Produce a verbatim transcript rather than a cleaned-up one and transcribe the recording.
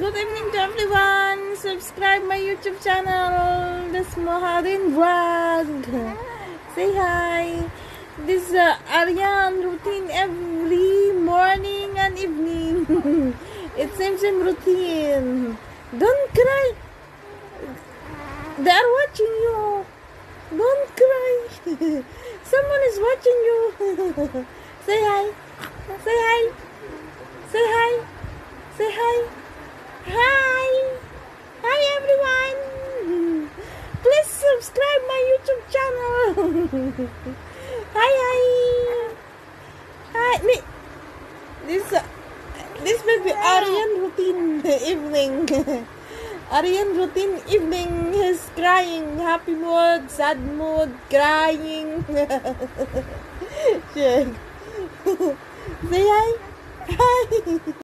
Good evening to everyone. Subscribe my YouTube channel, The Moharin Vlog. Say hi. This uh, Aryan routine every morning and evening. It's same same routine. Don't cry. They are watching you. Don't cry. Someone is watching you. Say hi. Say hi. Say hi. Say hi. Hi. Hi everyone. Please subscribe my YouTube channel. Hi hi. Hi. Me. This uh, this will be Aryan routine evening. Aryan routine evening. He's crying. Happy mood, sad mood, crying. Say hi. Hi.